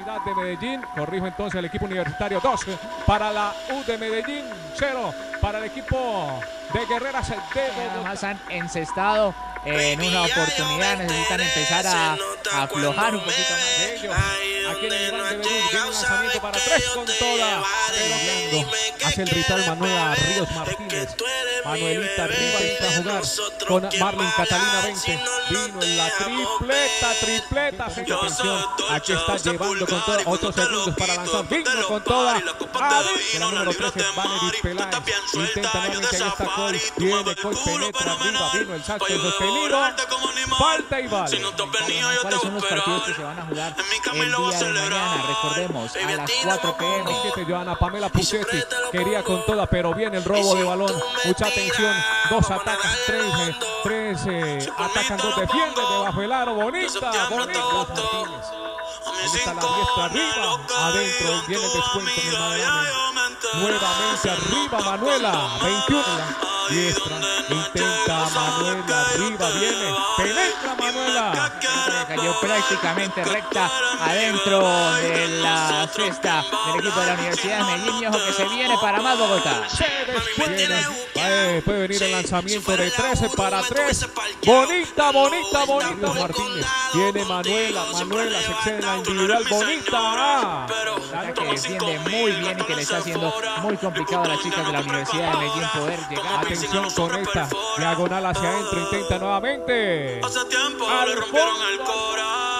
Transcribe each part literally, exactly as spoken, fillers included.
Universidad de Medellín. Corrijo entonces el equipo universitario. dos para la U de Medellín. cero para el equipo de Guerreras de Bogotá. Además han encestado en una oportunidad. Necesitan empezar a, a aflojar un poquito más de ellos. Aquí en el Iván de Bedú viene el lanzamiento para tres con toda. Pero hace el ritual Manuela Ríos Martínez. Manuelita arriba entra a jugar con Marlin Catalina veinte. Vino en la tripleta, tripleta. Atención, aquí está llevando con toda. ocho segundos para lanzar. Vino con toda. El número trece, Valery Peláez. Intenta nuevamente, ahí está Coy. Viene Coy, penetra arriba. Vino el salto sostenido. Falta y vale. ¿Cuáles son los partidos que se van a jugar el día de mañana? Recordemos, a las cuatro p m Joana Pamela Puchetti quería con toda, pero viene el robo de balón. Mucha atención. Dos atacan, tres, tres eh, atacan, dos defienden debajo del aro. Bonita, bonita. Martínez. Ahí está la diestra arriba. Adentro viene el descuento en el Magallanes. Nuevamente arriba Manuela. veintiuno. Diestra. Intenta Manuela. Arriba viene. Penetra Manuela. Cayó prácticamente recta adentro de la cesta del equipo de la Universidad de Medellín. Y ojo que se viene para más Bogotá. Viene, eh, puede venir el lanzamiento de trece para tres. Bonita, bonita, bonita. Martínez. Viene Manuela. Manuela se excede en la individual. Bonita. Que defiende muy bien y que le está haciendo muy complicado a las chicas de la Universidad de Medellín poder llegar. Atención con esta. Diagonal hacia adentro. Intenta nuevamente. Al fondo.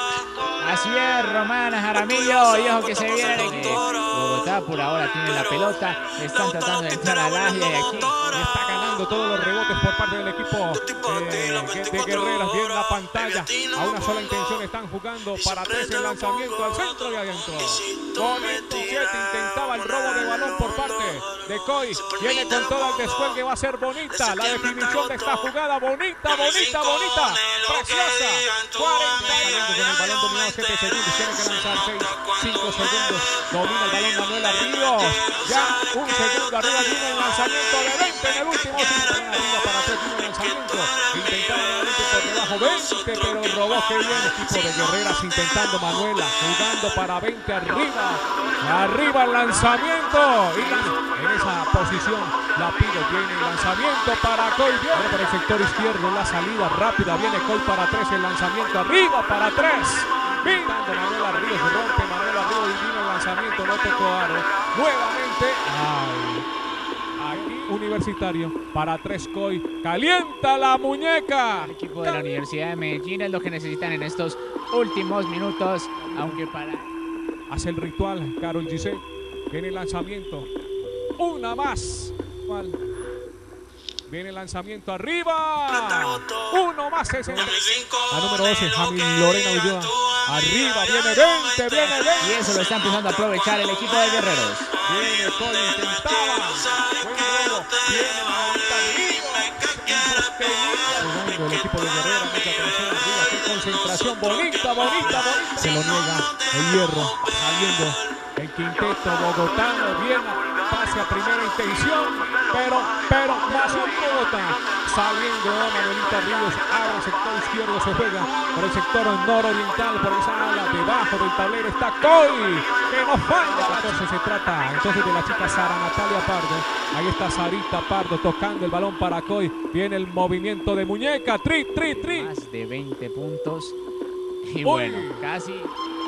Así es, Romana Jaramillo, y ojo que se viene el equipo. Bogotá por ahora tiene la pelota, están tratando de entrar al área y aquí está ganando todos los rebotes por parte del equipo eh, de Guerreras. Viene la pantalla, a una sola intención están jugando para tres el lanzamiento al centro y adentro. Con el Puchetti intentaba el robo de balón por parte de Coy. Viene con todo el descuelgue, va a ser bonita la definición de esta jugada. Bonita, bonita, bonita, preciosa. cuarenta con el balón dominado, siete segundos, tiene que lanzar seis, cinco segundos. Domina el balón Manuela Ríos. Ya un segundo arriba, viene el lanzamiento de veinte en el último. Arriba para tres, viene el lanzamiento. Intentaba nuevamente por debajo, veinte, pero robó. Que bien, equipo de Guerreras intentando Manuela, jugando para veinte arriba. Arriba el lanzamiento. Y la, en esa posición la pido. Viene el lanzamiento para Coy. Viene por el sector izquierdo, la salida rápida. Viene Coy para tres, el lanzamiento arriba para tres. Pintando Manuela Ríos, rompe Manuela Ríos y vino el lanzamiento, no tocó aro. Nuevamente, ay, aquí Universitario para tres Coy. Calienta la muñeca. El equipo de la Universidad de Medellín es lo que necesitan en estos últimos minutos, aunque para... Hace el ritual, Carol Giselle. Viene el lanzamiento. Una más. ¿Cuál? Viene el lanzamiento arriba. Uno más. sesenta. La número doce, Jamil Lorena Ulloa. Arriba, viene veinte, viene veinte. Y eso lo está empezando a aprovechar el equipo de Guerreros. Viene Coy, intentaba. Buen juego. Viene Margarita Ríos. El equipo de Guerreros, mucha atención arriba. Qué concentración. Bonita, bonita, bonita. Se lo niega el hierro. Saliendo el quinteto bogotano. Viene. Pase a primera intención, pero, pero, más un Bogotá. Saliendo Manuelita Ríos, abre el sector izquierdo, se juega por el sector nororiental, por esa ala, debajo del tablero está Coy, que no falla. catorce se trata entonces de la chica Sara Natalia Pardo. Ahí está Sarita Pardo tocando el balón para Coy. Viene el movimiento de muñeca, tri, tri, tri. Más de veinte puntos. Y Uy. bueno, casi